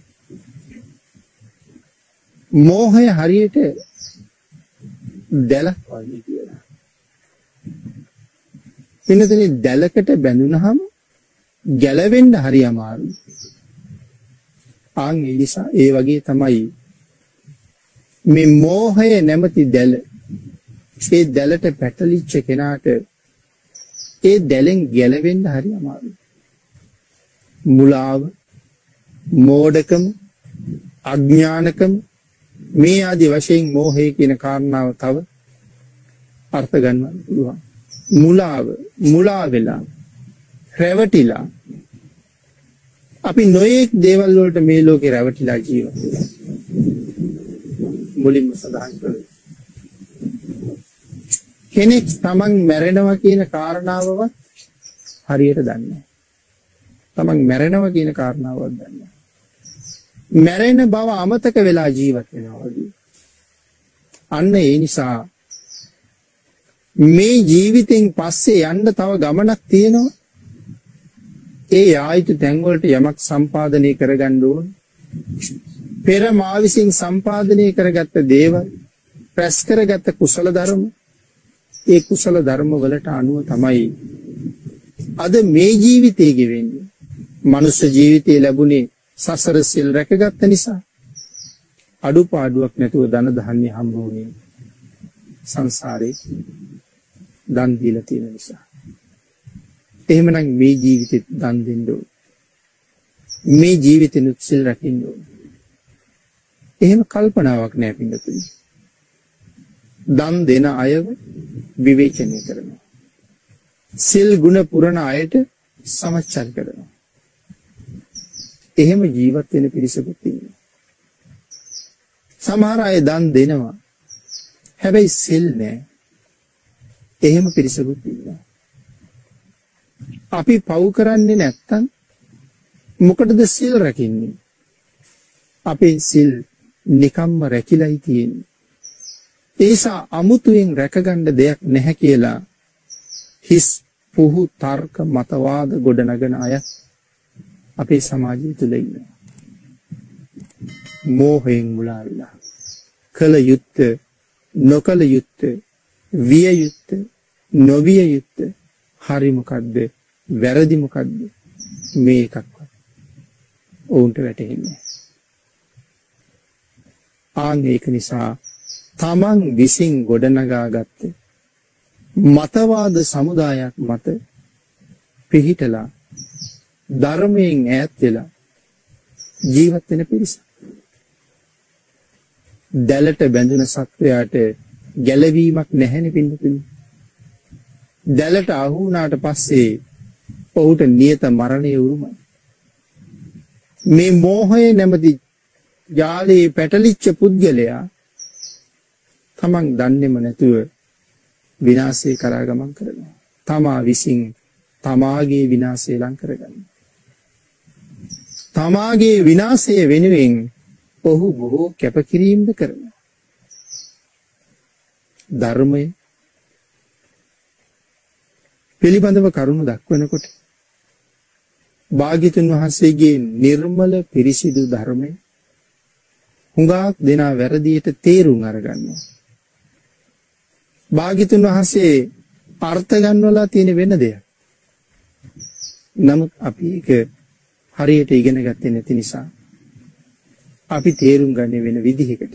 මෝහය හරියට දැලක් වගේ කියලා. වෙනතනේ දැලකට බැඳුනහම ගැලවෙන්න හරි අමාරුයි. ආන් ඒ නිසා ඒ වගේ තමයි මේ මෝහය නැමැති දැල. ඒ දැලට පැටලිච්ච කෙනාට ඒ දැලෙන් ගැලවෙන්න හරි අමාරුයි. මුලාව, මෝඩකම, අඥානකම මේ ආදී වශයෙන් මෝහය කියන කාරණාව තව අර්ථ ගන්නන්න පුළුවන්. මුලාව, මුලා වෙලා, රැවටිලා අපි නොයෙක් දේවල් වලට මේ ලෝකේ රැවටිලා ජීවත් වෙනවා. මුලින්ම සඳහන් කළේ කෙනෙක් තමන් මැරෙනවා කියන කාරණාවවත් හරියට දන්නේ නැහැ. තමන් මැරෙනවා කියන කාරණාවවත් දන්නේ නැහැ. මැරෙන බව අමතක වෙලා ජීවත් වෙනවා වගේ. අන්න ඒ නිසා මේ ජීවිතෙන් පස්සේ යන්න තව ගමනක් තියෙනවා. ඒ ආයත තැන් වලට යමක් සම්පාදනය කරගන්න ඕන. පෙර මා විසින් සම්පාදනය කරගත්ත දේවල්, ප්‍රස් කරගත්ත කුසල ධර්ම, ඒ කුසල ධර්ම වලට අනුව තමයි අද මේ ජීවිතේ ගෙවෙන්නේ. මනුෂ්‍ය ජීවිතේ ලැබුණේ සසර සිල් රැකගත්ත නිසා. අඩුපාඩුවක් නැතුව ධන ධාන්‍ය හම්බ වුණේ සංසාරේ දන් දීලා තියෙන නිසා. එහෙමනම් මේ ජීවිතෙත් දන් දෙන්න ඕන. මේ ජීවිතෙනුත් සිල් රැකෙන්න ඕන. එහෙම කල්පනාවක් නැහැ පිටුතුනි. දන් දෙන අයව විවේචනය කරනවා. සිල් ගුණ පුරන අයට සමච්චල් කරනවා. එහෙම ජීවත් වෙන පිරිසකුත් ඉන්නවා. සමහර අය දන් දෙනවා. හැබැයි සිල් නැහැ. එහෙම පිරිසකුත් ඉන්නවා. අපි පව් කරන්නේ නැත්තම් මොකටද සිල් රැකින්නේ? අපේ සිල් නිකම්ම රැකිලයි තියෙන්නේ. ඒසා අමුතුවෙන් රැකගන්න දෙයක් නැහැ කියලා හිස් පුහු තර්ක මතවාද ගොඩනගන අය අපේ සමාජය තුළ ඉන්නවා. මෝහයෙන් මුලා වෙලා කල යුත්ත නොකල යුත්ත විය යුත්ත නොවිය යුත්ත හරි මොකද්ද වැරදි මොකද්ද මේ එකක්වත් ඔවුන්ට වැටහෙන්නේ නැහැ. ආන් ඒක නිසා තමන් විසින් ගොඩනගාගත්ත මතවාද සමුදායක් මත පිහිටලා ධර්මයෙන් ඈත් වෙලා ජීවත් වෙන පිරිස. දැලට බැඳුන සත්වයාට ගැලවීමක් නැහැනේ පින්නතුනි. දැලට අහු වුණාට පස්සේ ඔහුට නියත මරණය උරුමයි. මේ මෝහය නැමැති ජාලයේ පැටලිච්ච පුද්ගලයා තමන් දන්නේම නැතුව විනාශය කරා ගමන් කරනවා. තමා විසින් තමාගේ විනාශය ලං කරගන්නවා. තමාගේ විනාශය වෙනුවෙන් ඔහු බොහෝ කැපකිරීම්ද කරනවා. ධර්මය පිළිබඳව කරුණු දක්වනකොට භාග්‍යතුන් වහන්සේගේ නිර්මල පිරිසිදු ධර්මය හුඟක් දෙනා වැරදියට තේරුම් අරගන්නවා. භාග්‍යතුන් වහන්සේ අර්ථ ගන්නවලා තියෙන වෙන දෙයක්. නමුත් අපි ඒක හරියට ඉගෙන ගත්තේ නැති නිසා අපි තේරුම් ගන්නේ වෙන විදිහකට.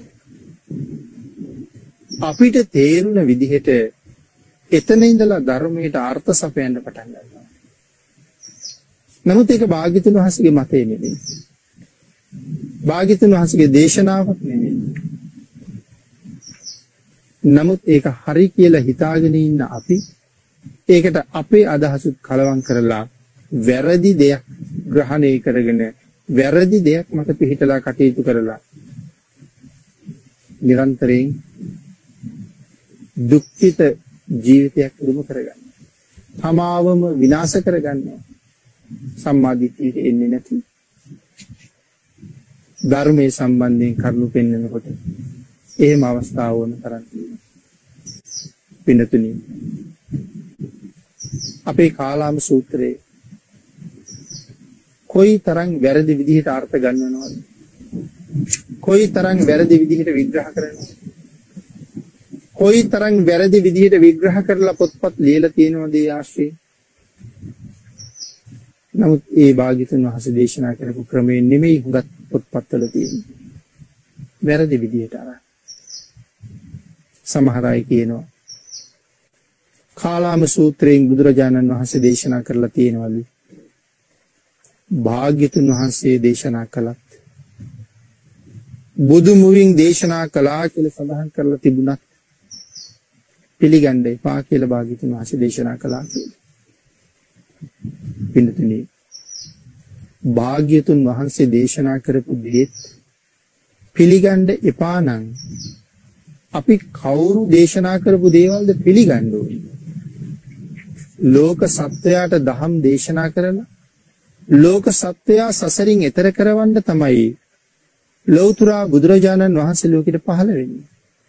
අපිට තේරුණ විදිහට එතන ඉඳලා ධර්මයට අර්ථ සපයන්න පටන් ගන්නවා. නමුත් ඒක භාග්‍යතුන් වහන්සේගේ මතය නෙමෙයි. භාග්‍යතුන් වහන්සේගේ දේශනාවක් නෙමෙයි. නමුත් ඒක හරි කියලා හිතාගෙන ඉන්න අපි ඒකට අපේ අදහසුත් කලවම් කරලා වැරදි දෙයක් ග්‍රහණය කරගෙන වැරදි දෙයක් මත පිහිටලා කටයුතු කරලා නිරන්තරයෙන් දුක්ඛිත ජීවිතයක් උරුම කරගන්න. තමාවම විනාශ කරගන්න. සම්මාදිට්ඨියට එන්නේ නැති. ධර්මයේ සම්බන්ධයෙන් කරුණු පෙන්වනකොට එහෙම අවස්ථාව වුණ තරම් තියෙනවා. පින්නතුනි අපේ කාලාම සූත්‍රයේ කොයි තරම් වැරදි විදිහට අර්ථ ගන්නවනවද? කොයි තරම් වැරදි විදිහට විග්‍රහ කරනවද? කොයි තරම් වැරදි විදිහට විග්‍රහ කරලා පොත්පත් ලියලා තියෙනවද ඒ ආශ්‍රේ? නමුත් ඒ භාග්‍යතුන් වහන්සේ දේශනා කරපු ක්‍රමයෙන් නෙමෙයි හුඟක් පොත්පත්වල තියෙන්නේ. වැරදි විදිහට අරන්. සමහර අය කියනවා කාලාම සූත්‍රයෙන් බුදුරජාණන් වහන්සේ දේශනා කරලා තියෙනවලු. භාග්‍යතුන් වහන්සේ දේශනා කළත් බුදු මුවින් දේශනා කළා කියලා සඳහන් කරලා තිබුණත් පිළිගන්න එපා කියලා භාග්‍යතුන් වහන්සේ දේශනා කළා කියලා. පින්නතුනි භාග්‍යතුන් වහන්සේ දේශනා කරපු දේත් පිළිගන්න එපා නම් අපි කවුරු දේශනා කරපු දේවල්ද පිළිගන්න ඕනේ? ලෝක සත්වයාට දහම් දේශනා කරලා ලෝක සත්වයා සසරින් එතර කරවන්න තමයි ලෞතර බුදුරජාණන් වහන්සේ ලෝකෙට පහළ වෙන්නේ.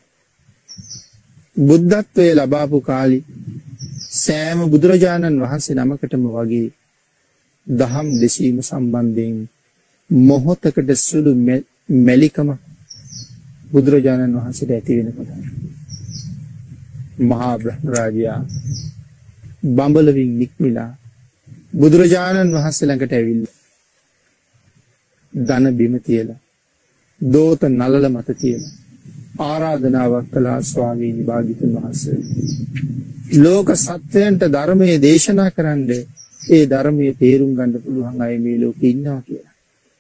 බුද්ධත්වයේ ලබාපු කාලේ සෑම බුදුරජාණන් වහන්සේ නමකටම වගේ දහම් දෙසීම සම්බන්ධයෙන් මොහොතකට සුළු මෙලිකම බුදුරජාණන් වහන්සේට ඇති වෙනකොට මහා බ්‍රහ්ම රාජයා බඹලවින් නික්මිලා බුදුරජාණන් වහන්සේ ළඟට ඇවිල්ලා ධන බිම තියලා දෝත නලල මත තියලා ආරාධනාවක් කළා ස්වාමීනි භාග්‍යතුන් වහන්සේ ලෝක සත්‍යයන්ට ධර්මයේ දේශනා කරන්න ඒ ධර්මයේ තේරුම් ගන්න පුළුවන් අය මේ ලෝකේ ඉන්නවා කියලා.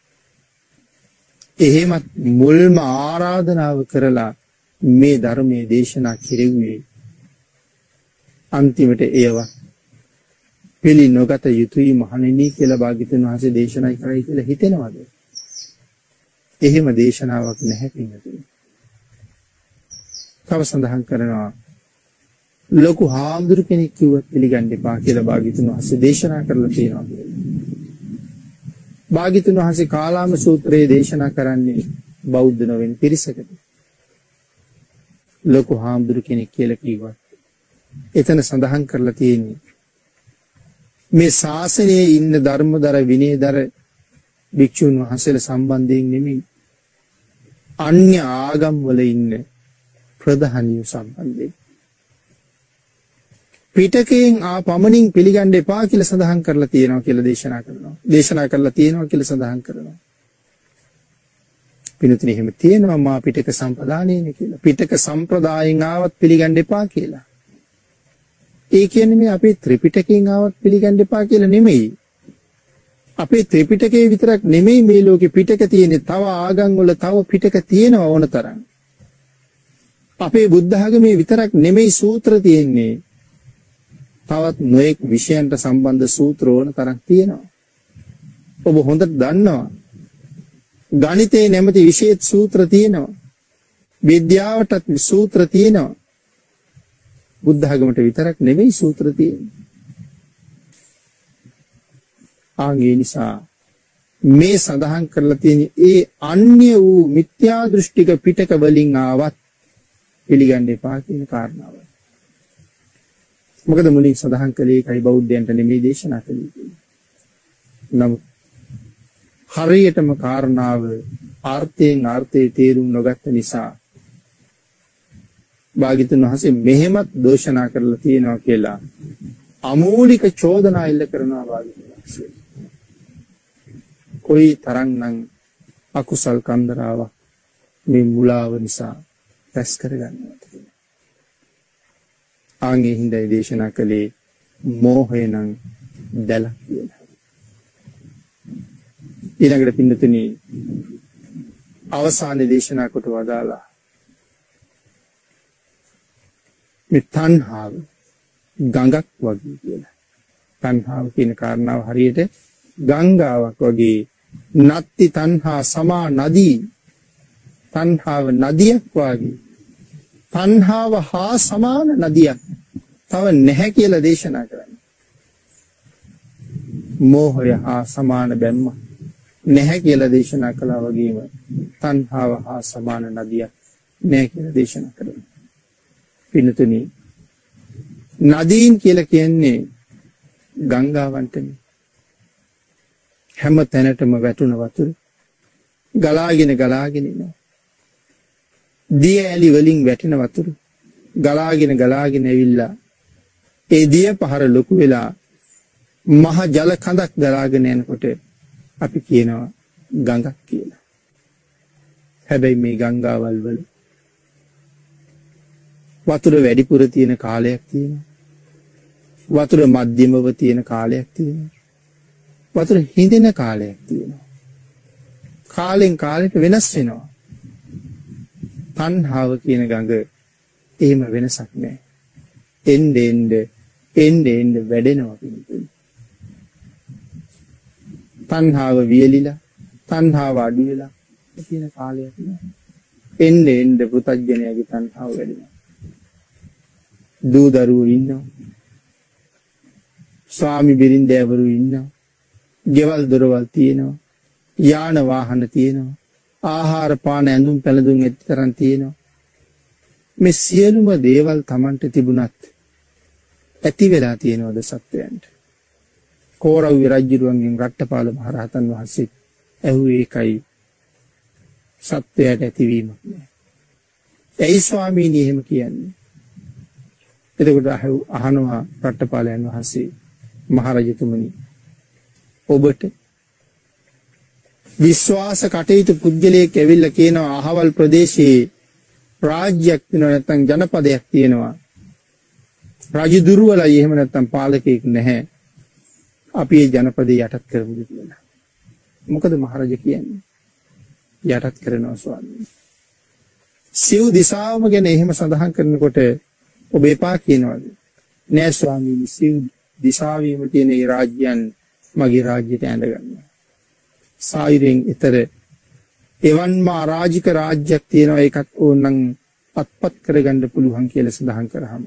එහෙමත් මුල්ම ආරාධනාව කරලා මේ ධර්මයේ දේශනා කෙරෙව්වේ අන්තිමට ඒවා පිළි නොගත යුතුයි මහණෙනි කියලා භාග්‍යතුන් වහන්සේ දේශනා කරයි කියලා හිතෙනවද? එහෙම දේශනාවක් නැහැ පින්නතුනි. තව සඳහන් කරනවා ලොකු හාමුදුරු කෙනෙක් කිව්වත් පිළිගන්න එපා කියලා භාග්‍යතුන් වහන්සේ දේශනා කරලා තියෙනවා කියලා. භාග්‍යතුන් වහන්සේ කාලාම සූත්‍රයේ දේශනා කරන්නේ බෞද්ධ නොවන පිරිසකට. ලොකු හාමුදුරු කෙනෙක් කියලා කිව්වා. එතන සඳහන් කරලා තියෙන්නේ මේ ශාසනයේ ඉන්න ධර්මදර විනයදර භික්ෂුන් වහන්සේලා සම්බන්ධයෙන් නෙමෙයි අන්‍ය ආගම් වල ඉන්න ප්‍රධානියෝ සම්බන්ධයෙන්. පිටකයෙන් ආ පමණින් පිළිගන්න එපා කියලා සඳහන් කරලා තියෙනවා කියලා දේශනා කරනවා. දේශනා කරලා තියෙනවා කියලා සඳහන් කරනවා. පිනුතුනි එහෙම තියෙනවා මා පිටක සම්ප්‍රදායනේ කියලා. පිටක සම්ප්‍රදායෙන් ආවත් පිළිගන්න එපා කියලා. ඒ කියන්නේ මේ අපේ ත්‍රිපිටකයෙන් ආවත් පිළිගන්න එපා කියලා නෙමෙයි. අපේ ත්‍රිපිටකේ විතරක් නෙමෙයි මේ ලෝකේ පිටක තියෙන්නේ. තව ආගම් වල තව පිටක තියෙනවා ඕන තරම්. අපේ බුද්ධ ආගමේ විතරක් නෙමෙයි සූත්‍ර තියෙන්නේ. තවත් නොඑක් විෂයන්ට සම්බන්ධ සූත්‍ර ඕන තරම් තියෙනවා. ඔබ හොඳට දන්නවා. ගණිතේ නැමැති විශේෂ සූත්‍ර තියෙනවා. විද්‍යාවටත් සූත්‍ර තියෙනවා. බුද්ධ ආගමට විතරක් නෙමෙයි සූත්‍ර තියෙන්නේ. ආගේ නිසා මේ සඳහන් කරලා තියෙන ඒ අන්‍ය වූ මිත්‍යා දෘෂ්ටික පිටක වලින් ආවත් පිළිගන්න එපා කියන කාරණාව. මොකද මුලින් සඳහන් කළේ කයි බෞද්ධයන්ට නෙමෙයි දේශනා කළේ. නමුත් හරියටම කාරණාව ආර්ථයෙන් ආර්ථයේ තේරුම් නොගත්ත නිසා භාග්‍යතුන් වහන්සේ මෙහෙමත් දෝෂනා කරලා තියෙනවා කියලා අමූලික චෝදනා එල්ල කරනවා භාග්‍යතුන් වහන්සේ. කොයි තරම්නම් අකුසල් කන්දරාවක් මේ මුලාව නිසා රැස් කරගන්නවද කියලා. ආන්ගේ හිඳයි දේශනා කළේ මෝහය නම් දැලක් කියලා. ඊළඟට පින්නතුනි අවසාන දේශනා කොට වදාලා මේ තණ්හාව ගඟක් වගේ කියලා. තණ්හාව කියන කාරණාව හරියට ගංගාවක් වගේ. නත්ති තණ්හා සමා නදී. තණ්හාව නදියක් වගේ. තණ්හාව හා සමාන නදියක් තව නැහැ කියලා දේශනා කරන්නේ. මෝහය හා සමාන බැම්ම නැහැ කියලා දේශනා කළා වගේම තණ්හාව හා සමාන නදියක් නැහැ කියලා දේශනා කරනවා. පින්නතුනි නදීන් කියලා කියන්නේ ගංගාවන්ටනේ. හැම තැනටම වැටුණ වතුර ගලාගෙන ගලාගෙන යනවා. දිය ඇලි වලින් වැටෙන වතුර ගලාගෙන ගලාගෙන ඇවිල්ලා ඒ දිය පහර ලොකු වෙලා මහ ජල කඳක් දරාගෙන යනකොට අපි කියනවා ගඟක් කියලා. හැබැයි මේ ගංගාවල් වල වතුර වැඩිපුර තියෙන කාලයක් තියෙනවා. වතුර මධ්‍යමව තියෙන කාලයක් තියෙනවා. වතුර හිඳෙන කාලයක් තියෙනවා. කාලෙන් කාලෙට වෙනස් වෙනවා. තණ්හාව කියන ගඟ එහෙම වෙනසක් නැහැ. එන්නේ එන්නේ එන්නේ එන්නේ වැඩෙනවා පිළිතුරු. තණ්හාව වියලිලා තණ්හාව අඩු වෙලා තියෙන කාලයක් නෑ. එන්නේ එන්නේ පුතඥයාගේ තණ්හාව වැඩෙනවා. දූ දරුවෝ ඉන්නවා. ස්වාමි බිරින්දෑවරු ඉන්නවා. ගෙවල් දොරවල් තියෙනවා. යාන වාහන තියෙනවා. ආහාර පාන ඇඳුම් පැළඳුම් එතරම් තියෙනවා. මේ සියලුම දේවල් Tamanට තිබුණත් ඇති වෙලා තියෙනවද සත්වයන්ට? කෝරව්‍ය රජුරුවන්ගෙන් රට්ටපාල මහරහතන් වහන්සේ ඇහුවේ ඒකයි සත්වයට ඇතිවීමක් නෑ. ඇයි ස්වාමීනි එහෙම කියන්නේ? එතකොට අහනවා රට්ටපාලයන් වහන්සේ මහරජතුමනි ඔබට විශ්වාස කටයුතු පුද්ගලයෙක් ඇවිල්ලා කියනවා අහවල් ප්‍රදේශයේ රාජ්‍යයක් තියෙනවා නැත්නම් ජනපදයක් තියෙනවා. රජු දුර්වලයි එහෙම නැත්නම් පාලකයෙක් නැහැ. අපි ඒ ජනපදේ යටත් කරමුද කියලා. මොකද මහරජා කියන්නේ? යටත් කරනවා ස්වාමීනි. සිව් දිසාවම ගැන එහෙම සඳහන් කරනකොට ඔබ එපා කියනවාද? නෑ ස්වාමීනි සිව් දිසාවෙම තියෙන ඒ රාජ්‍යයන් මගේ රාජ්‍යයට ඇඳ ගන්නවා. සායිරෙන් ඊතර එවන්ම අරාජික රාජ්‍යයක් තියෙනවා ඒකත් ඕනනම් අත්පත් කරගන්න පුළුවන් කියලා සඳහන් කරාම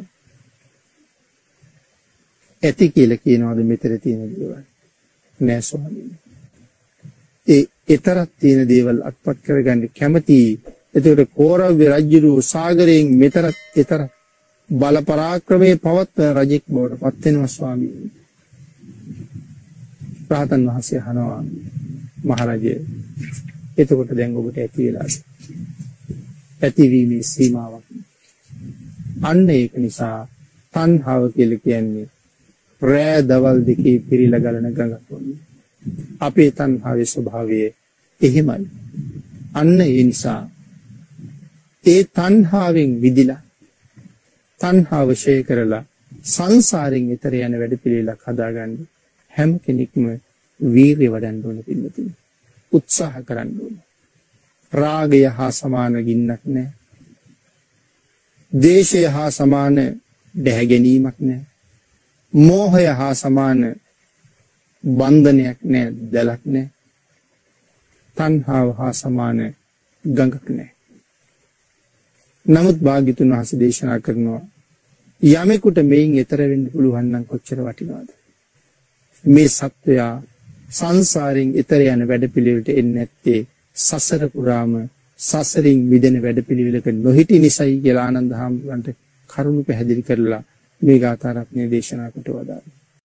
ඇති කියලා කියනවාද මෙතන තියෙන දේවල්? නෑ ස්වාමීනි. ඒ ඊතරක් තියෙන දේවල් අත්පත් කරගන්න කැමති. එතකොට කෝරව්‍ය රජු සාගරයෙන් මෙතරක් ඊතරක් බල පරාක්‍රමයේ පවත්වන රජෙක් බවට පත් වෙනවා ස්වාමීනි. රහතන් වහන්සේ අහනවා මහරජය එතකොට දැන් ඔබට ඇති වෙලාද? ඇතිවීමේ සීමාවක්. අන්න ඒක නිසා තණ්හාව කියලා කියන්නේ රෑ දවල් දෙකේ පිරීලා ගලන ගඟක් වගේ. අපේ තණ්හාවේ ස්වභාවය එහෙමයි. අන්න ඒ නිසා ඒ තණ්හාවෙන් විදිලා තණ්හාව ෂේ කරලා සංසාරයෙන් ඈතර යන වැඩ පිළිවෙලක් හදාගන්න හැම කෙනෙක්ම වීරිය වඩන්න ඕන පිළිතුරු උත්සාහ කරන්න ඕන. රාගය හා සමාන ගින්නක් නැහැ. දේශය හා සමාන දැහැ ගැනීමක් නැහැ. මෝහය හා සමාන බන්ධනයක් නැහැ, දැලක් නැහැ. තණ්හාව හා සමාන ගඟක් නැහැ. නමුත් භාග්‍යතුන් වහන්සේ දේශනා කරනවා යමෙකුට මේන් ඈතර වෙන්න පුළුවන් නම් කොච්චර වටිනවද? මේ සත්වයා සංසාරයෙන් ඈතර යන වැඩපිළිවෙලට එන්නේ නැත්තේ සසර පුරාම සසරින් මිදෙන වැඩපිළිවෙලක නොහිටි නිසයි කියලා ආනන්ද හාමුදුරන්ට කරුණු පැහැදිලි කරලා මේ ගාථා රත්නය දේශනා කොට වදාළා.